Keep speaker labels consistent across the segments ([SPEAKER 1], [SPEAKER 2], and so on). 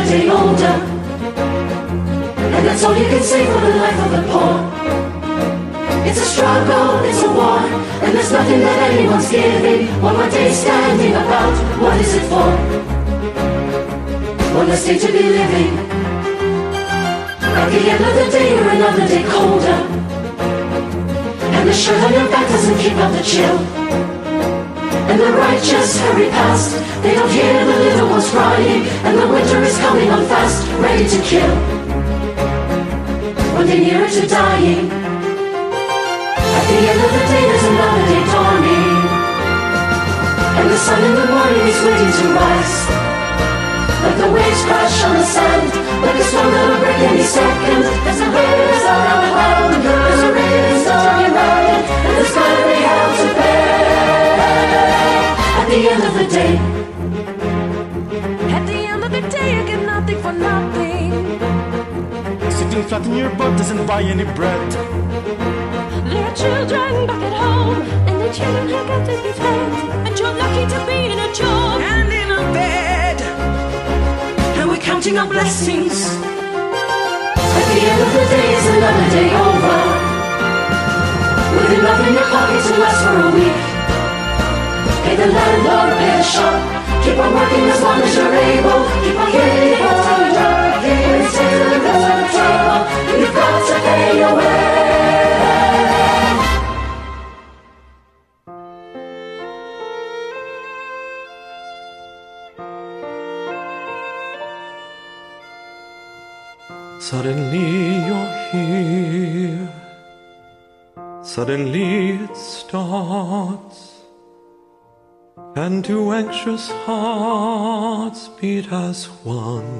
[SPEAKER 1] day older. And that's all you can say for the life of the poor. It's a struggle, it's a war, and there's nothing that anyone's giving. One more day standing about, what is it for? One less day to be living. At the end of the day, you're another day colder, and the shirt on your back doesn't keep out the chill. And the righteous hurry past, they don't hear the little ones crying, and the winter is coming on fast, ready to kill. One day nearer to dying. At the end of the day, there's another day dawning, and the sun in the morning is waiting to rise. Like the waves crash on the sand, like a storm that'll break any second. As the waves are around, there's a rain turning round, and there's gonna be hell to pay. At the end of the day,
[SPEAKER 2] at the end of the day, you get nothing for nothing.
[SPEAKER 3] Sitting flat in your butt doesn't buy any bread.
[SPEAKER 2] There are children back at home, and the children have got to be fed. And you're lucky to be in a job and in a bed, and we're counting our blessings.
[SPEAKER 1] at the end of the day is another day over, with enough in your pocket to last for a week. Pay the landlord, pay the shop, keep on working as long as you're able. Keep on getting it all done, when it's in the rest of the table, you've got to pay your way.
[SPEAKER 4] Suddenly you're here, suddenly it starts, and two anxious hearts beat as one.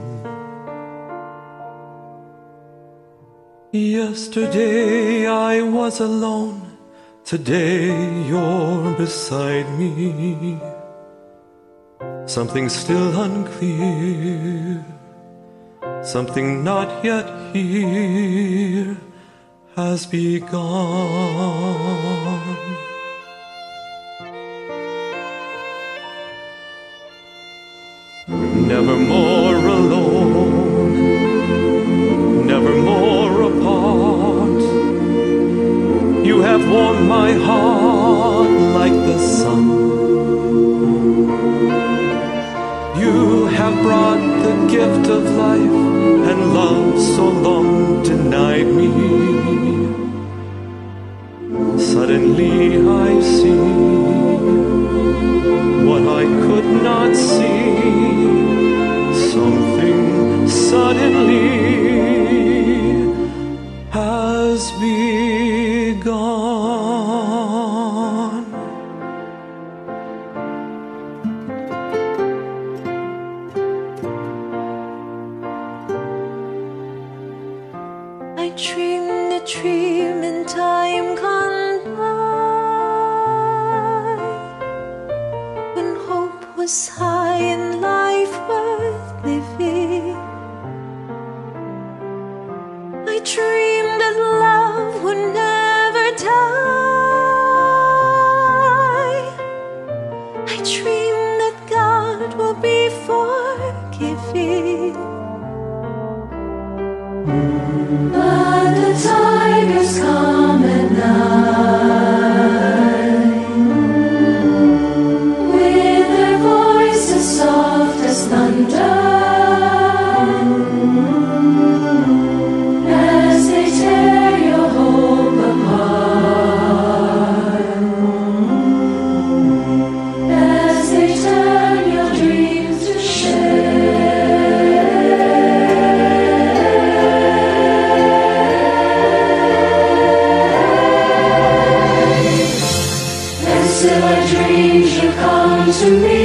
[SPEAKER 4] Yesterday I was alone, today you're beside me. Something still unclear, something not yet here has begun. Never more alone, never more apart. You have warmed my heart like the sun. You have brought the gift of life, and love so long denied me. Suddenly I see what I could not see. Something suddenly has begun.
[SPEAKER 2] I dreamed a dream in time gone by, when hope was high and life worth living. I dreamed that love would never die. I dreamed that God will be forgiving.
[SPEAKER 1] But the tigers come at night, with their voices soft as thunder, as they tear your hope apart, as they turn your dreams to shame. Still I dreamed you come to me,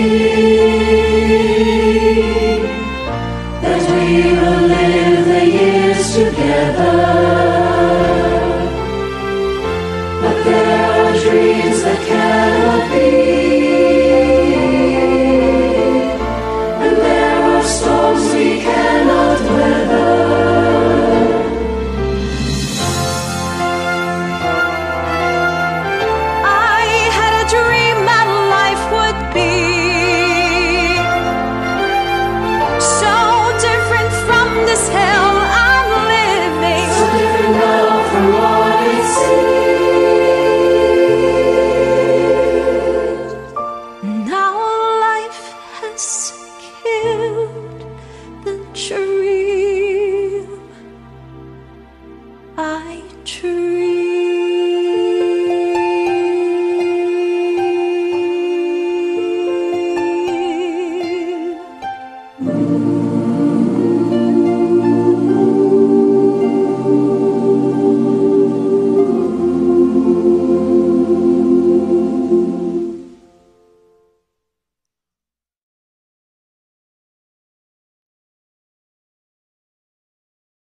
[SPEAKER 1] that we will live the years together. But there are dreams that cannot be, and there are storms we cannot weather.
[SPEAKER 2] So different I dream.